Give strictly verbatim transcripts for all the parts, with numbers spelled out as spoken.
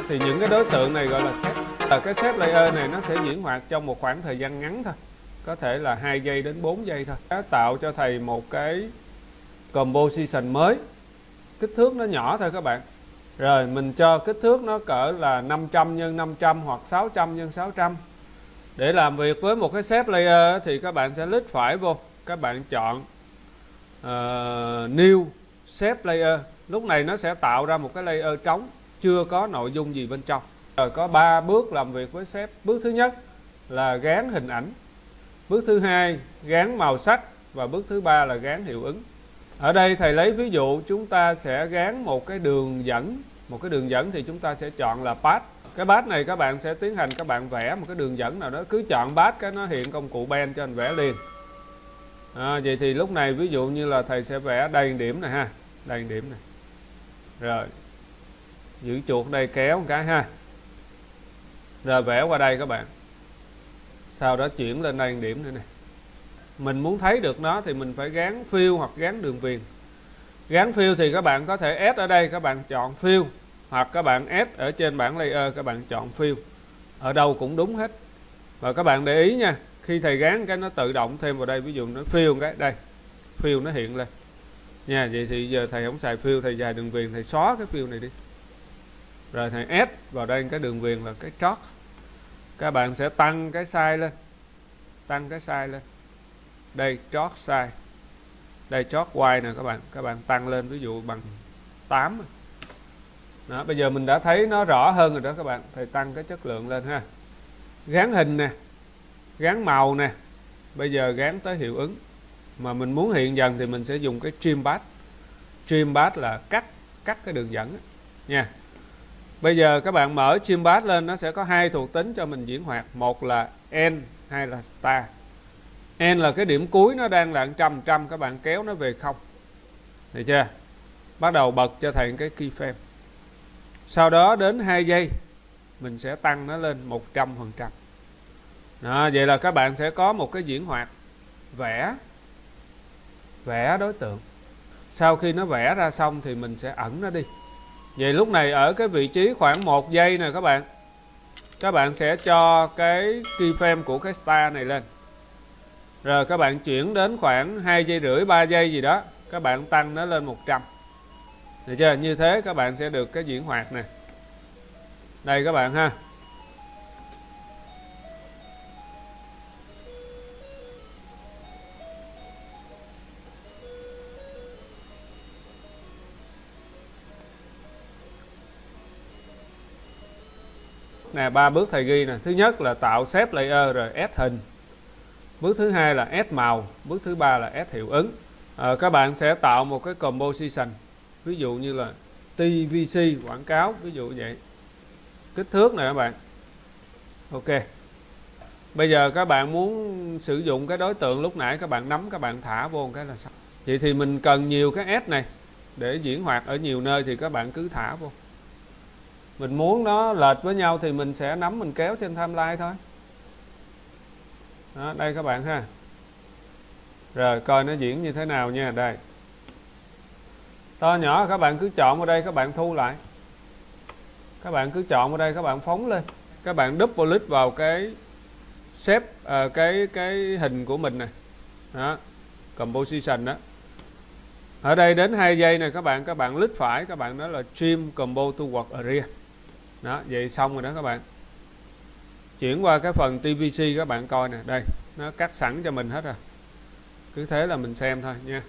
thì những cái đối tượng này gọi là xếp. Ở cái xếp layer này nó sẽ diễn hoạt trong một khoảng thời gian ngắn thôi, có thể là hai giây đến bốn giây thôi. Nó tạo cho thầy một cái composition mới, kích thước nó nhỏ thôi các bạn. Rồi mình cho kích thước nó cỡ là năm trăm nhân năm trăm hoặc sáu trăm nhân sáu trăm. Để làm việc với một cái shape layer thì các bạn sẽ click phải vô, các bạn chọn uh, New Shape Layer. Lúc này nó sẽ tạo ra một cái layer trống, chưa có nội dung gì bên trong. Rồi có ba bước làm việc với shape. Bước thứ nhất là gán hình ảnh, bước thứ hai gán màu sắc, và bước thứ ba là gán hiệu ứng. Ở đây thầy lấy ví dụ chúng ta sẽ gán một cái đường dẫn. Một cái đường dẫn thì chúng ta sẽ chọn là path. Cái path này các bạn sẽ tiến hành các bạn vẽ một cái đường dẫn nào đó, cứ chọn path cái nó hiện công cụ pen cho anh vẽ liền. À, vậy thì lúc này ví dụ như là thầy sẽ vẽ đây điểm này ha, đây điểm này. Rồi giữ chuột đây kéo một cái ha. Rồi vẽ qua đây các bạn. Sau đó chuyển lên đây điểm nữa này. Mình muốn thấy được nó thì mình phải gán fill hoặc gán đường viền. Gán fill thì các bạn có thể add ở đây, các bạn chọn fill, hoặc các bạn add ở trên bảng layer, các bạn chọn fill. Ở đâu cũng đúng hết. Và các bạn để ý nha, khi thầy gán cái nó tự động thêm vào đây, ví dụ nó fill cái đây, fill nó hiện lên nha. Vậy thì giờ thầy không xài fill, thầy xài đường viền, thầy xóa cái fill này đi. Rồi thầy add vào đây cái đường viền là cái chót. Các bạn sẽ tăng cái size lên, tăng cái size lên. Đây chót size, đây chót Y nè các bạn, các bạn tăng lên ví dụ bằng tám. Đó, bây giờ mình đã thấy nó rõ hơn rồi đó các bạn. Thầy tăng cái chất lượng lên ha. Gán hình nè, gán màu nè. Bây giờ gán tới hiệu ứng. Mà mình muốn hiện dần thì mình sẽ dùng cái trim path. Trim path là cắt cắt cái đường dẫn nha. Bây giờ các bạn mở trim path lên, nó sẽ có hai thuộc tính cho mình diễn hoạt. Một là end, hai là star. End là cái điểm cuối nó đang là một trăm phần trăm, các bạn kéo nó về không. Được chưa? Bắt đầu bật cho thầy cái keyframe. Sau đó đến hai giây mình sẽ tăng nó lên một trăm phần trăm. Đó, vậy là các bạn sẽ có một cái diễn hoạt vẽ vẽ đối tượng. Sau khi nó vẽ ra xong thì mình sẽ ẩn nó đi. Vậy lúc này ở cái vị trí khoảng một giây nè các bạn, các bạn sẽ cho cái keyframe của cái star này lên. Rồi các bạn chuyển đến khoảng hai giây rưỡi, ba giây gì đó, các bạn tăng nó lên một trăm. Được chưa? Như thế các bạn sẽ được cái diễn hoạt nè. Đây các bạn ha. Nè, ba bước thầy ghi nè. Thứ nhất là tạo shape layer rồi add hình. Bước thứ hai là add màu. Bước thứ ba là add hiệu ứng. À, các bạn sẽ tạo một cái composition. Ví dụ như là tê vê xê quảng cáo, ví dụ vậy. Kích thước này các bạn. Ok. Bây giờ các bạn muốn sử dụng cái đối tượng lúc nãy các bạn nắm, các bạn thả vô một cái là xong. Vậy thì mình cần nhiều cái add này để diễn hoạt ở nhiều nơi thì các bạn cứ thả vô. Mình muốn nó lệch với nhau thì mình sẽ nắm mình kéo trên timeline thôi. Đó, đây các bạn ha. Rồi coi nó diễn như thế nào nha. Đây. To nhỏ các bạn cứ chọn vào đây, các bạn thu lại. Các bạn cứ chọn vào đây, các bạn phóng lên. Các bạn double click vào cái shape, à, cái cái hình của mình này. Đó. Composition đó. Ở đây đến hai giây này các bạn, các bạn click phải, các bạn nói là trim combo to work area. Đó, vậy xong rồi đó các bạn. Chuyển qua cái phần tê vê xê các bạn coi nè, đây, nó cắt sẵn cho mình hết rồi. Cứ thế là mình xem thôi nha.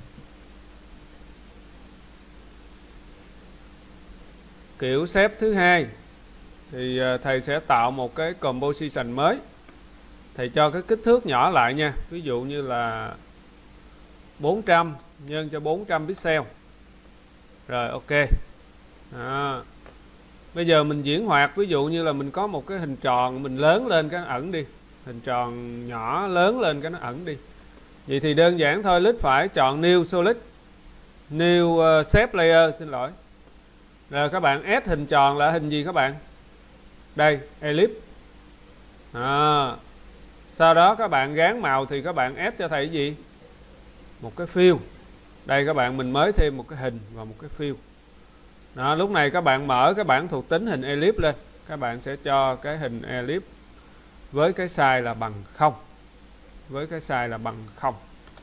Kiểu shape thứ hai thì thầy sẽ tạo một cái composition mới. Thầy cho cái kích thước nhỏ lại nha. Ví dụ như là bốn trăm nhân cho bốn trăm pixel. Rồi ok. Đó. Bây giờ mình diễn hoạt, ví dụ như là mình có một cái hình tròn, mình lớn lên cái nó ẩn đi. Hình tròn nhỏ lớn lên cái nó ẩn đi. Vậy thì đơn giản thôi, click phải chọn New Solid, New uh, Shape Layer, xin lỗi. Rồi các bạn add hình tròn là hình gì các bạn? Đây, ellipse. À. Sau đó các bạn gán màu thì các bạn add cho thầy cái gì? Một cái fill. Đây các bạn, mình mới thêm một cái hình và một cái fill. Đó, lúc này các bạn mở cái bảng thuộc tính hình elip lên, các bạn sẽ cho cái hình elip với cái size là bằng không, với cái size là bằng không.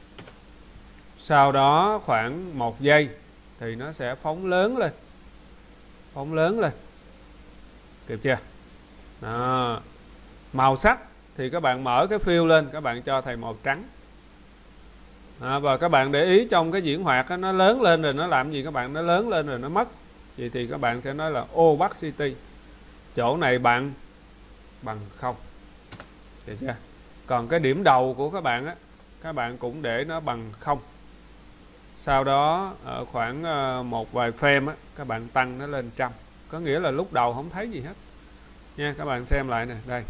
Sau đó khoảng một giây thì nó sẽ phóng lớn lên, phóng lớn lên, kịp chưa? Đó. Màu sắc thì các bạn mở cái fill lên, các bạn cho thầy màu trắng. Đó, và các bạn để ý trong cái diễn hoạt đó, nó lớn lên rồi nó làm gì các bạn? Nó lớn lên rồi nó mất. Vậy thì các bạn sẽ nói là opacity chỗ này bạn bằng không. Được chưa? Còn cái điểm đầu của các bạn á, các bạn cũng để nó bằng không. Sau đó ở khoảng một vài frame á, các bạn tăng nó lên trăm. Có nghĩa là lúc đầu không thấy gì hết nha. Các bạn xem lại nè, đây,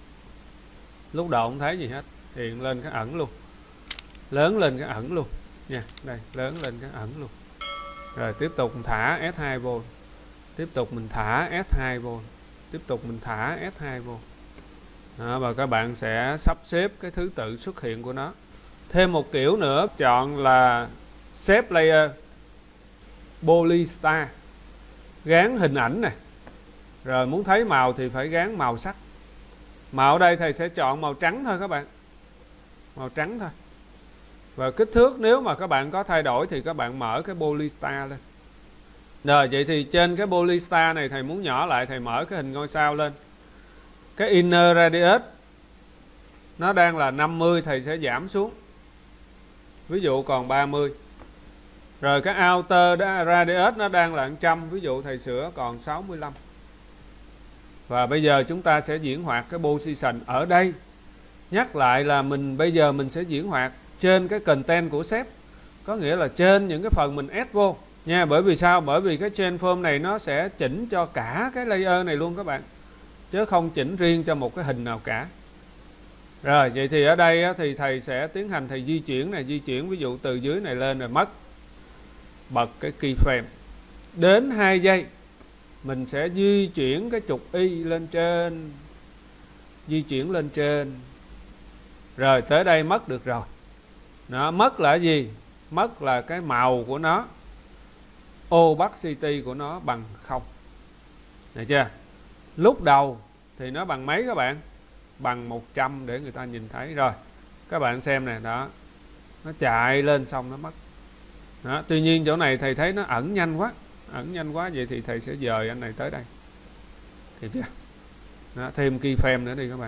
lúc đầu không thấy gì hết, hiện lên cái ẩn luôn, lớn lên cái ẩn luôn nha. Đây, lớn lên cái ẩn luôn. Rồi tiếp tục thả ét hai vô, tiếp tục mình thả ét hai vô, tiếp tục mình thả ét hai vô. Đó, và các bạn sẽ sắp xếp cái thứ tự xuất hiện của nó. Thêm một kiểu nữa, chọn là Shape Layer Polystar, gán hình ảnh này. Rồi muốn thấy màu thì phải gán màu sắc. Màu ở đây thầy sẽ chọn màu trắng thôi các bạn, màu trắng thôi. Và kích thước nếu mà các bạn có thay đổi thì các bạn mở cái Polystar lên. Rồi vậy thì trên cái Polystar này thầy muốn nhỏ lại, thầy mở cái hình ngôi sao lên. Cái inner radius nó đang là năm mươi, thầy sẽ giảm xuống, ví dụ còn ba mươi. Rồi cái outer radius nó đang là một trăm, ví dụ thầy sửa còn sáu mươi lăm. Và bây giờ chúng ta sẽ diễn hoạt cái position ở đây. Nhắc lại là mình bây giờ mình sẽ diễn hoạt trên cái content của sếp, có nghĩa là trên những cái phần mình add vô nha. Bởi vì sao? Bởi vì cái chain form này nó sẽ chỉnh cho cả cái layer này luôn các bạn, chứ không chỉnh riêng cho một cái hình nào cả. Rồi vậy thì ở đây á, thì thầy sẽ tiến hành thầy di chuyển này, di chuyển ví dụ từ dưới này lên rồi mất, bật cái keyframe đến hai giây mình sẽ di chuyển cái trục y lên trên, di chuyển lên trên. Rồi tới đây mất được rồi. Nó mất là gì? Mất là cái màu của nó, opacity của nó bằng không. Được chưa? Lúc đầu thì nó bằng mấy các bạn? Bằng một trăm để người ta nhìn thấy. Rồi các bạn xem nè, đó, nó chạy lên xong nó mất. Đó, tuy nhiên chỗ này thầy thấy nó ẩn nhanh quá, ẩn nhanh quá, vậy thì thầy sẽ dời anh này tới đây. Được chưa? Đó, thêm keyframe nữa đi các bạn.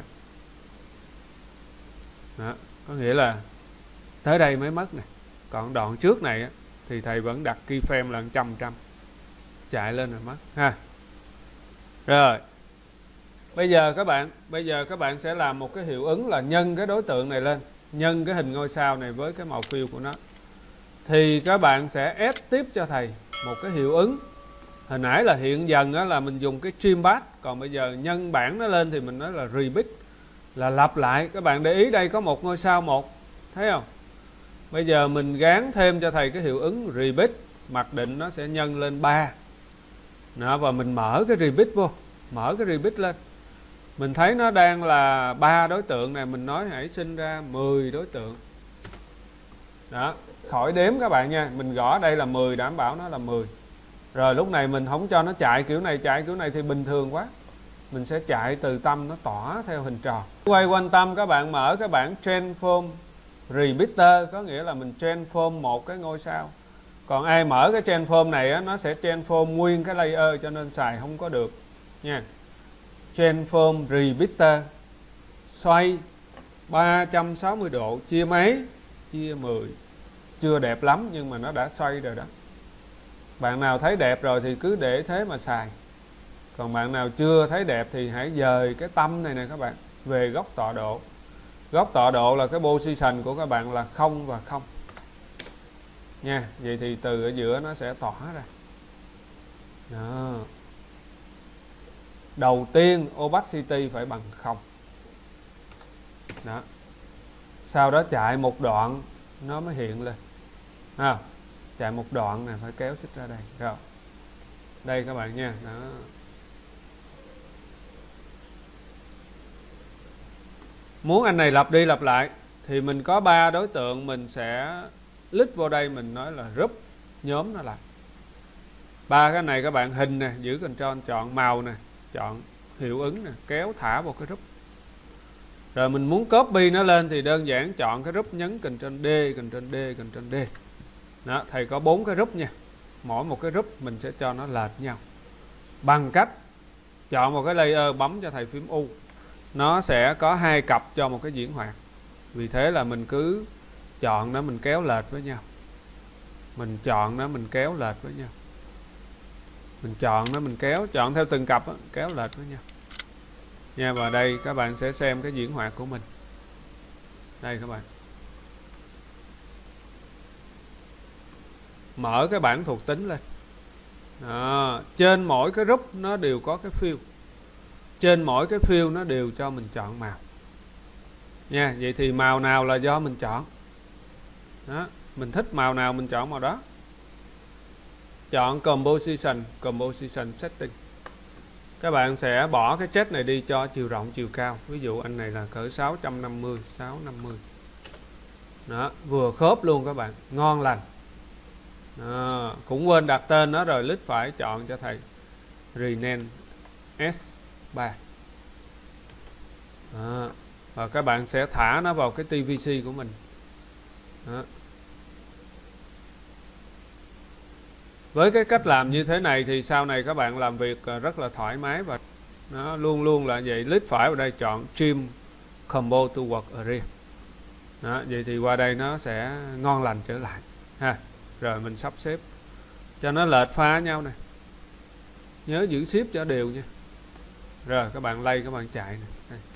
Đó, có nghĩa là tới đây mới mất nè. Còn đoạn trước này á, thì thầy vẫn đặt keyframe là một trăm trăm, chạy lên rồi mất ha. Rồi bây giờ các bạn bây giờ các bạn sẽ làm một cái hiệu ứng là nhân cái đối tượng này lên, nhân cái hình ngôi sao này với cái màu fill của nó. Thì các bạn sẽ add tiếp cho thầy một cái hiệu ứng. Hồi nãy là hiện dần á, là mình dùng cái trim path, còn bây giờ nhân bản nó lên thì mình nói là repeat, là lặp lại. Các bạn để ý đây có một ngôi sao một, thấy không? Bây giờ mình gán thêm cho thầy cái hiệu ứng repeat, mặc định nó sẽ nhân lên ba. Đó, và mình mở cái repeat vô, mở cái repeat lên. Mình thấy nó đang là ba đối tượng này, mình nói hãy sinh ra mười đối tượng. Đó, khỏi đếm các bạn nha, mình gõ đây là mười, đảm bảo nó là mười. Rồi lúc này mình không cho nó chạy kiểu này, chạy kiểu này thì bình thường quá. Mình sẽ chạy từ tâm nó tỏa theo hình tròn. Quay quanh tâm các bạn mở cái bảng transform repeater, có nghĩa là mình transform một cái ngôi sao. Còn ai mở cái transform này á, nó sẽ transform nguyên cái layer cho nên xài không có được nha. Transform repeater xoay ba trăm sáu mươi độ, chia mấy? Chia mười. Chưa đẹp lắm nhưng mà nó đã xoay rồi đó. Bạn nào thấy đẹp rồi thì cứ để thế mà xài. Còn bạn nào chưa thấy đẹp thì hãy dời cái tâm này nè các bạn về góc tọa độ. Góc tọa độ là cái position của các bạn là không và không nha. Vậy thì từ ở giữa nó sẽ tỏa ra. Đó. Đầu tiên opacity phải bằng không. Đó. Sau đó chạy một đoạn nó mới hiện lên. À, chạy một đoạn này phải kéo xích ra đây. Rồi. Đây các bạn nha. Đó. Muốn anh này lặp đi lặp lại thì mình có ba đối tượng, mình sẽ list vô đây, mình nói là group, nhóm nó lại. Ba cái này các bạn hình nè, giữ Control chọn màu nè, chọn hiệu ứng nè, kéo thả vào cái group. Rồi mình muốn copy nó lên thì đơn giản chọn cái group, nhấn Ctrl D, Ctrl D, Ctrl D. Đó, thầy có bốn cái group nha. Mỗi một cái group mình sẽ cho nó lệch nhau bằng cách chọn một cái layer, bấm cho thầy phím U. Nó sẽ có hai cặp cho một cái diễn hoạt. Vì thế là mình cứ chọn nó, mình kéo lệch với nhau. Mình chọn nó, mình kéo lệch với nhau. Mình chọn nó, mình kéo, chọn theo từng cặp đó, kéo lệch với nhau nha. Và đây các bạn sẽ xem cái diễn hoạt của mình. Đây các bạn, mở cái bảng thuộc tính lên. Đó, trên mỗi cái group nó đều có cái fill. Trên mỗi cái fill nó đều cho mình chọn màu nha. Vậy thì màu nào là do mình chọn. Đó, mình thích màu nào mình chọn màu đó. Chọn Composition, Composition Setting. Các bạn sẽ bỏ cái chết này đi cho chiều rộng, chiều cao. Ví dụ anh này là cỡ sáu trăm năm mươi, sáu trăm năm mươi. Đó, vừa khớp luôn các bạn, ngon lành. Đó, cũng quên đặt tên nó rồi, click phải chọn cho thầy Rename S ba. Đó, và các bạn sẽ thả nó vào cái tê vê xê của mình. Đó. Với cái cách làm như thế này thì sau này các bạn làm việc rất là thoải mái và nó luôn luôn là vậy. Click phải vào đây chọn Trim Combo to Work Area. Đó, vậy thì qua đây nó sẽ ngon lành trở lại ha. Rồi mình sắp xếp cho nó lệch pha nhau này. Nhớ giữ ship cho đều nha. Rồi các bạn lay, các bạn chạy này. Đây.